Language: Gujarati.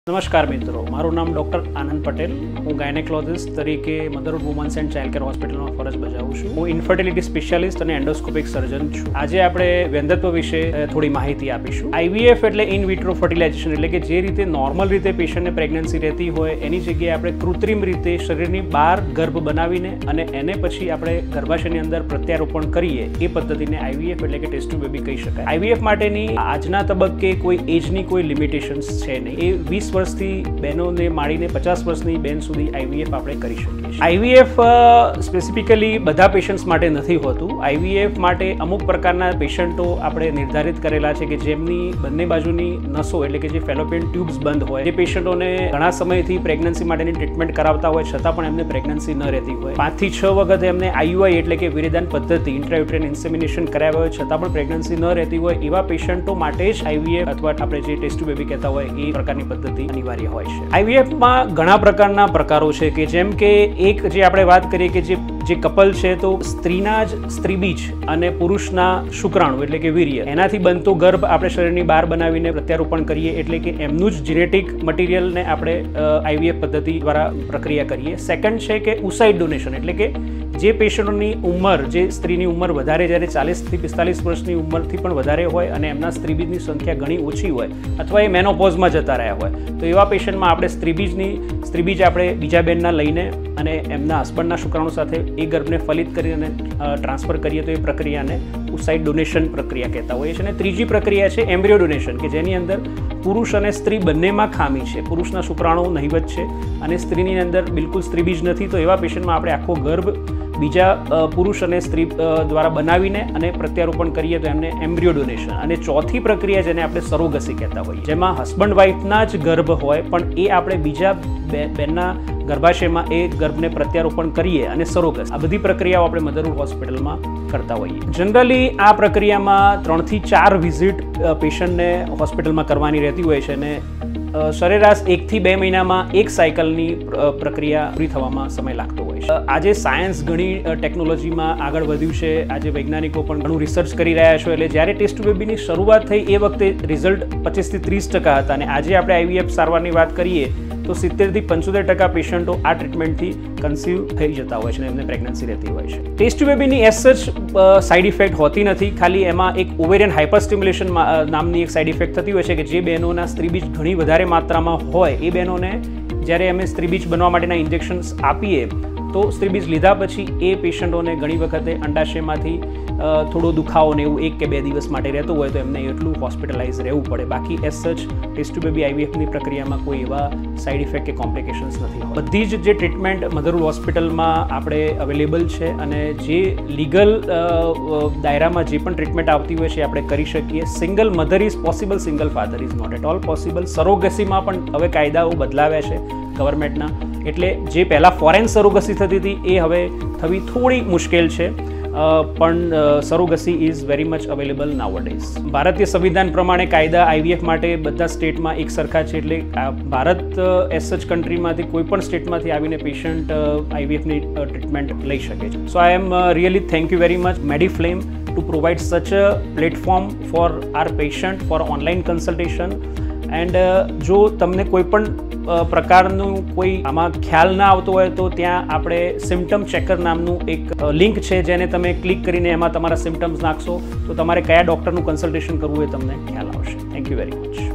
નમસ્કાર મિત્રો, મારું નામ ડૉક્ટર આનંદ પટેલ. હું ગાયનેકોલોજિસ્ટ તરીકે motherhood women's and child care હોસ્પિટલમાં ફરજ બજાવું છું. હું ઇન્ફર્ટિલિટી સ્પેશિયાલિસ્ટ અને એન્ડોસ્કોપિક સર્જન છું. આજે આપણે વંધ્યત્વ વિશે થોડી માહિતી આપીશું. IVF એટલે ઇન વિટ્રો ફર્ટિલાઇઝેશન, એટલે કે જે રીતે નોર્મલ રીતે પેશન્ટને પ્રેગ્નન્સી રહેતી હોય એની જગ્યાએ આપણે કૃત્રિમ રીતે શરીરની બહાર ગર્ભ બનાવીને અને એને પછી આપણે ગર્ભાશયની અંદર પ્રત્યારોપણ કરીએ એ પદ્ધતિને IVF એટલે કે ટેસ્ટ ટુ બેબી કહી શકાય. IVF માટેની આજના તબક્કે કોઈ એજની કોઈ લિમિટેશન્સ છે નહીં. એ 20 વર્ષથી બહેનોને માંડીને 50 વર્ષની બેન સુધી IVF આપણે કરી શકીએ છીએ. IVF સ્પેસિફિકલી બધા પેશન્ટ્સ માટે નથી હોતું. IVF માટે અમુક પ્રકારના પેશન્ટો આપણે નિર્ધારિત કરેલા છે કે જેમની બંને બાજુની નસો એટલે કે જે ફેલોપિયન ટ્યુબ્સ બંધ હોય, જે પેશન્ટોને ઘણા સમયથી પ્રેગ્નન્સી માટેની ટ્રીટમેન્ટ કરાવતા હોય છતાં પણ એમને પ્રેગ્નન્સી ન રહેતી હોય, 5 થી 6 વખત એમને IUI એટલે કે વીર્યદાન પદ્ધતિ ઇન્ટ્રાયુટેરાઇન ઇન્સેમિનેશન કરાવ્યા હોય છતાં પણ પ્રેગ્નન્સી ન રહેતી હોય એવા પેશન્ટો માટે જ IVF અથવા આપણે જે ટેસ્ટ ટુ બેબી કહેતા હોય એ પ્રકારની પદ્ધતિ અનિવાર્ય હોય છે. IVFમાં ઘણા પ્રકારના પ્રકારો છે કે જેમ કે એક જે આપણે વાત કરીએ કે જે કપલ છે તો સ્ત્રીના જ સ્ત્રીબીજ અને પુરુષના શુક્રાણુ એટલે કે વીર્ય એનાથી બનતો ગર્ભ આપણે શરીરની બહાર બનાવીને પ્રત્યારોપણ કરીએ એટલે કે એમનું જ જેનેટિક મટીરિયલને આપણે IVF પદ્ધતિ દ્વારા પ્રક્રિયા કરીએ. સેકન્ડ છે કે ઉસાઇડ ડોનેશન, એટલે કે જે પેશન્ટોની ઉંમર, જે સ્ત્રીની ઉંમર વધારે જ્યારે 40 થી 45 વર્ષની ઉંમરથી પણ વધારે હોય અને એમના સ્ત્રીબીજની સંખ્યા ઘણી ઓછી હોય અથવા એ મેનોપોઝમાં જતા રહ્યા હોય તો એવા પેશન્ટમાં આપણે સ્ત્રીબીજ આપણે બીજા બેનના લઈને અને એમના હસબન્ડના શુક્રાણુ સાથે એ ગર્ભને ફલિત કરીને ટ્રાન્સફર કરીએ તો એ પ્રક્રિયાને ઉસાઇડ ડોનેશન પ્રક્રિયા કહેતા હોઈએ છીએ. અને ત્રીજી પ્રક્રિયા છે એમ્બ્રિયો ડોનેશન, કે જેની અંદર પુરુષ અને સ્ત્રી બંનેમાં ખામી છે. પુરુષના શુક્રાણુ નહિવત છે અને સ્ત્રીની અંદર બિલકુલ સ્ત્રીબીજ નથી, તો એવા પેશન્ટમાં આપણે આખો ગર્ભ બીજા પુરુષ અને સ્ત્રી દ્વારા બનાવીને અને પ્રત્યારોપણ કરીએ તો એમને એમ્બ્રિયો ડોનેશન. અને ચોથી પ્રક્રિયા જેને આપણે સરોગસી કહેતા હોઈએ, જેમાં હસબન્ડ વાઇફના જ ગર્ભ હોય પણ એ આપણે બીજા બેનના ગર્ભાશયમાં એ ગર્ભને પ્રત્યારોપણ કરીએ અને સરોગસી. આ બધી પ્રક્રિયાઓ આપણે મધરહુડ હોસ્પિટલમાં કરતા હોઈએ. જનરલી આ પ્રક્રિયામાં 3 થી 4 વિઝિટ પેશન્ટને હોસ્પિટલમાં કરવાની રહેતી હોય છે અને સરેરાશ 1 થી 2 મહિનામાં એક સાયકલની પ્રક્રિયા પૂરી થવામાં સમય લાગતો હોય છે. આજે સાયન્સ ઘણી ટેકનોલોજીમાં આગળ વધ્યું છે. આજે વૈજ્ઞાનિકો પણ ઘણું રિસર્ચ કરી રહ્યા છે. એટલે જ્યારે ટેસ્ટ ટુ બેબીની શરૂઆત થઈ એ વખતે રિઝલ્ટ 25 થી 30% હતા અને આજે આપણે IVF સારવારની વાત કરીએ તો 70 થી 75% પેશન્ટો આ ટ્રીટમેન્ટથી કન્સીવ થઈ જતા હોય છે અને એમને પ્રેગ્નન્સી રહેતી હોય છે. ટેસ્ટ ટુ બેબીની એઝ સચ સાઇડ ઇફેક્ટ હોતી નથી. ખાલી એમાં એક ઓવેરિયન હાઇપરસ્ટિમ્યુલેશન નામની એક સાઇડ ઇફેક્ટ થતી હોય છે કે જે બહેનોના સ્ત્રીબીજ ઘણી વધારે માત્રામાં હોય એ બહેનોને જ્યારે અમે સ્ત્રીબીજ બનવા માટેના ઇન્જેક્શન્સ આપીએ તો સ્ત્રીબીજ લીધા પછી એ પેશન્ટોને ઘણી વખતે અંડાશયમાંથી થોડો દુખાવો ને એવું 1 કે 2 દિવસ માટે રહેતો હોય તો એમને એટલું હોસ્પિટલાઇઝ રહેવું પડે. બાકી એઝ સચ ટેસ્ટ ટુ બેબી IVFની પ્રક્રિયામાં કોઈ એવા સાઇડ ઇફેક્ટ કે કોમ્પ્લિકેશન્સ નથી. બધી જ જે ટ્રીટમેન્ટ મધરહુડ હોસ્પિટલમાં આપણે અવેલેબલ છે અને જે લીગલ દાયરામાં જે પણ ટ્રીટમેન્ટ આવતી હોય છે આપણે કરી શકીએ. Single mother is possible, single father is not at all possible. સરોગસીમાં પણ હવે કાયદાઓ બદલાવ્યા છે ગવર્મેન્ટના, એટલે જે પહેલાં ફોરેન સરોગસી થતી હતી એ હવે થવી થોડી મુશ્કેલ છે, પણ surrogacy is very much available nowadays. ભારતીય સંવિધાન પ્રમાણે કાયદા IVF માટે બધા સ્ટેટમાં એક સરખા છે, એટલે ભારત એઝ સચ કન્ટ્રીમાંથી કોઈ પણ સ્ટેટમાંથી આવીને પેશન્ટ IVFની ટ્રીટમેન્ટ લઈ શકે છે. So I am really thank you very much Mediflame to provide such a platform for our patient for online consultation. And જો તમને કોઈ પણ પ્રકારનું કોઈ આમાં ખ્યાલ ના આવતો હોય તો ત્યાં આપણે સિમ્પટમ ચેકર નામનું એક લિંક છે જેને તમે ક્લિક કરીને એમાં તમારા સિમ્પટમ્સ નાખશો તો તમારે કયા ડૉક્ટરનું કન્સલ્ટેશન કરવું એ તમને ખ્યાલ આવશે. Thank you very much.